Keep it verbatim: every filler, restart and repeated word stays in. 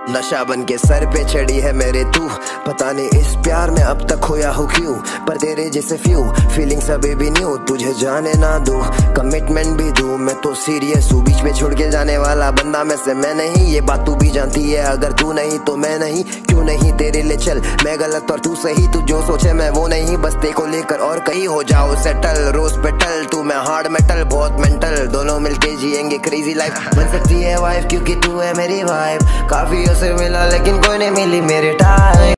नशा बन के सर पे चढ़ी है मेरे तू, पता नहीं इस प्यार में अब तक खोया हो क्यों। पर तेरे जैसे फ्यू फीलिंग्स अभी भी न्यू, तुझे जाने ना दूं कमिटमेंट भी दूं। मैं तो सीरियस हूँ, बीच में छोड़ के जाने वाला बंदा में से मैं नहीं। ये बात तू भी जानती है, अगर तू नहीं तो मैं नहीं। क्यों नहीं तेरे लिए चल मैं गलत और तू सही, तू जो सोचे मैं वो नहीं। बस ते को लेकर और कहीं हो जाओ सेटल, रोज पेटल तू मैं हार्ड मेटल बहुत मेंटल। दोनों मिलके जिएंगे क्रेजी लाइफ, बन सकती है वाइफ क्योंकि तू है मेरी वाइफ। काफी से मिला लेकिन कोई नहीं मिली मेरे टाइप।